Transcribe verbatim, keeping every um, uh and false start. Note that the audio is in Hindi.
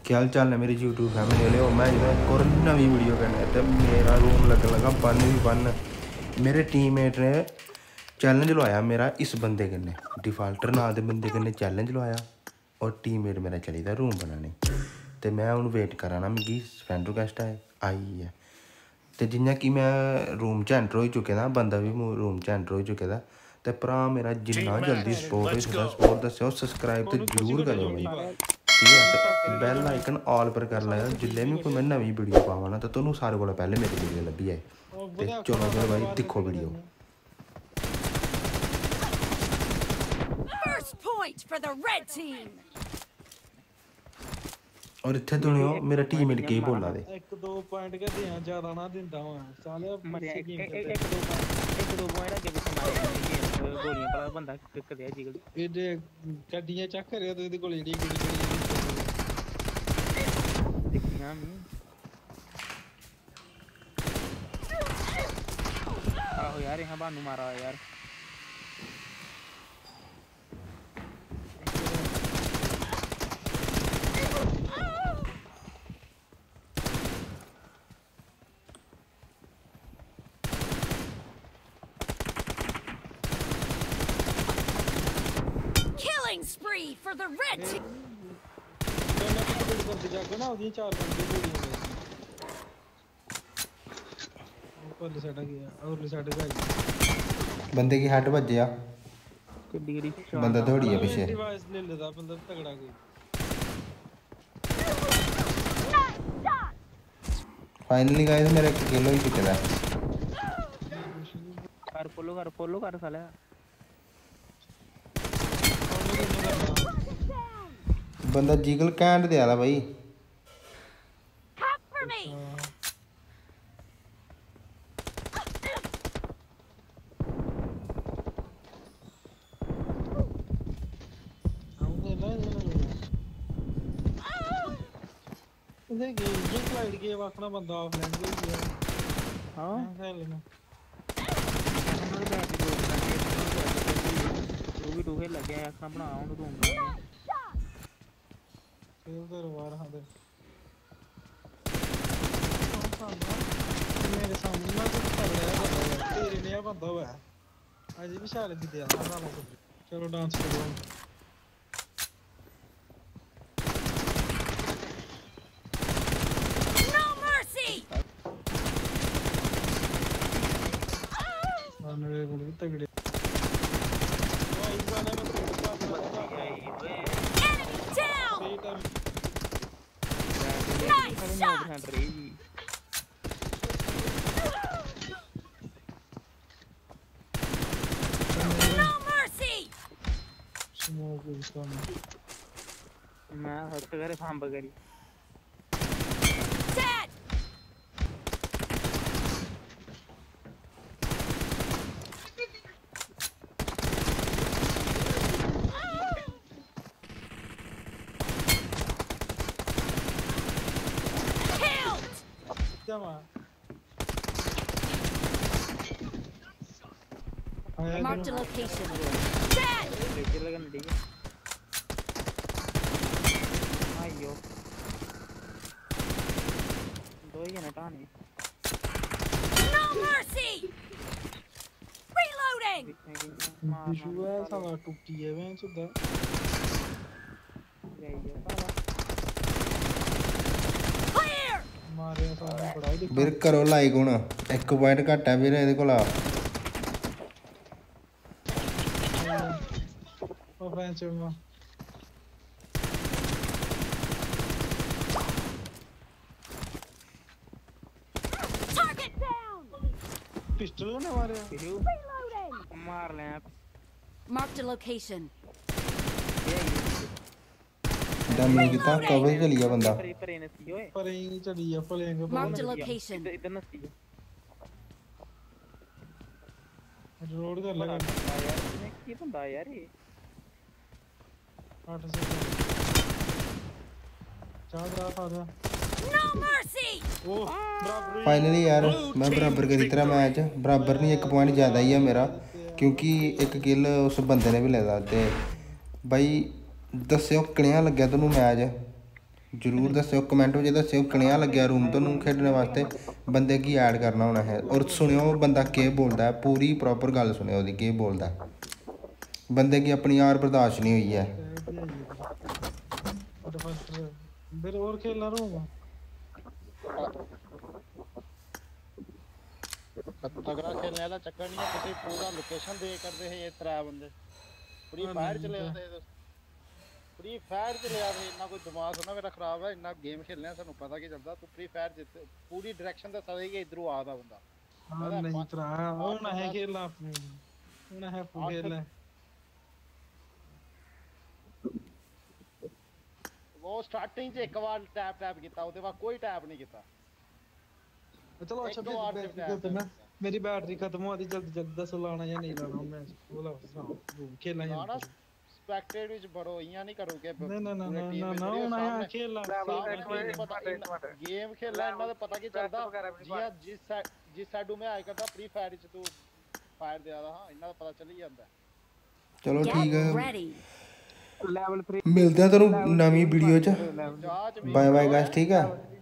क्या हाल चाल है मेरी यूट्यूब फैमिली वाले। मैं जो एक और नवी वीडियो करने तो मेरा रूम लग लगा बन भी बन। मेरे टीममेट ने चैलेंज लवाया मेरा इस बंदे कन्नै, डिफाल्टर नाल दे बंदे कन्नै चैलेंज लवाया और टीममेट मेरा चली दा रूम बनाने। तो मैं हूँ वेट करा ना, मिगी फ्रेंड रिक्वेस्ट आई है तो जियां कि मैं रूम च एंटर हो चुके दा, बंदा भी रूम च एंटर हो चुके दा। तो भरा मेरा जिन्ना जल्दी सपोर्ट हो सकदा सपोर्ट दस्सो, सब्सक्राइब तो जरूर करो भाई, ठीक है। बैल आइकन ऑल पर कर लैओ, जिल्ले भी कोई मैं नवी वीडियो पावां ना तो तुहानूं सारें कोला पैह्लें मेरी वीडियो लब्भी जाए। ते चलो फिर भाई दिक्खो वीडियो। और इत्थे दुनिया मेरा टीममेट की बोला दे एक दो पॉइंट के दिया ज्यादा ना दिंदा हूं साले एक एक एक दो एक दो पॉइंट आगे पीछे मारे गोलियां पड़ा बंदा किक दे जिगल ये दे गड्डियां चेक करियो तो इदी गोली डी गोली देखिया मैं आओ यार यहां बानू मारा यार। Spree for the red team. ना उदी चार बंदे गोलियां ऊपर साइड गया और साइड गया बंदे की हेड बजया गड्डी गड्डी बंदा दौड़ी है पीछे। डिवाइस ले लेदा बंदा तगड़ा कोई। फाइनली गाइस मेरा एक किल हो चुका है। कर फॉलो कर फॉलो कर साला बंदा जिगल कैंड दे आला भाई। देखिए ये स्लाइड के वाकना बंदा ऑफलाइन गया। हां खेल लेना हमारे बैठ दो भी दो खेल लग गया ऐसा बनाऊं तो दूंगा खेल दे वार हां दे मेरे सामने ना कुछ कर रहा है तेरे ने बंदा हुआ है आज भी शाले भी दे रहा है। चलो डांस करो मेरे को भी तगड़े भाई गाना में मैं हट करे फार्म बगरी Marked a location. Ayo. दो ही ना टाने. No mercy. Reloading. विजुअल साला टूटी है वैन सुधा. Clear. मारे साला बड़ा दिख. ਵੀਰ ਕਰੋ ਲਾਈਕ ਹੁਣ एक पॉइंट ਘੱਟ ਹੈ ਵੀਰ ਇਹਦੇ ਕੋਲ। Offensive में Target down. पिस्टल ने मारे Reloading. मार ले Marked a location. डैम नहीं किया कवर चली गया बंदा पर ही नसी ओए पर ही चली है फलेंगे Marked a location. इधर नसी रोड कर लगा यार इसने की बंदा यार ये आठ से चार रात आ जा No mercy. ओ बराबर फाइनली यार मैं बराबर करी तरह मैच बराबर नहीं एक पॉइंट ज़्यादा ही है मेरा क्योंकि एक किल उस बंदे ने भी लेदा ते भाई दस्सियो कनेहा लग्गेआ तैनूं मैच ਜ਼ਰੂਰ ਦੱਸਿਓ ਕਮੈਂਟ ਵਿੱਚ ਦੱਸਿਓ ਕਿਹੜਾ ਲੱਗਿਆ ਰੂਮ ਤੁਹਾਨੂੰ ਖੇਡਣ ਵਾਸਤੇ ਬੰਦੇ ਕੀ ਐਡ ਕਰਨਾ ਹੋਣਾ ਹੈ ਔਰ ਸੁਣਿਓ ਬੰਦਾ ਕੀ ਬੋਲਦਾ ਹੈ ਪੂਰੀ ਪ੍ਰੋਪਰ ਗੱਲ ਸੁਣਿਓ ਉਹਦੀ ਕੀ ਬੋਲਦਾ ਬੰਦੇ ਕੀ ਆਪਣੀ ਯਾਰ ਬਰਦਾਸ਼ਤ ਨਹੀਂ ਹੋਈ ਹੈ फिर और खेलना रहूंगा तगड़ा खेलने वाला चक्कर नहीं है किसी पूरा लोकेशन दे करते हैं ये त्रै बंदे फ्री फायर चले आते हैं फ्री फायर चले आते इतना कोई दिमाग ना मेरा खराब है इतना गेम खेलने सानू पता की चलता तू फ्री फायर जित पूरी डायरेक्शन दस दे कि इधरों आता बंदा हां नहीं त्रा होना है खेलना होना है खेलना वो स्टार्टिंग से एक बार टैप टैप किया उसके बाद कोई टैप नहीं किया चलो अच्छा फिर मैं मेरी बैटरी खत्म हो रही जल्दी जल्दी दस लाना या नहीं लाना मैं बोला खेलना है स्पेक्टेड विच बड़ो इयां नहीं करो के नहीं नहीं नहीं ना ना होना है खेलना गेम खेलना इतना तो पता की चलता जिया जिस जिस साइड में आए करता फ्री फायर च तू फायर दे रहा हां इतना तो पता चल ही जाता चलो ठीक है ready. ਮਿਲਦੇ ਆ ਤੁਹਾਨੂੰ ਨਵੀਂ ਵੀਡੀਓ 'ਚ ਬਾਏ ਬਾਏ ਗਾਇਸ ਠੀਕ ਹੈ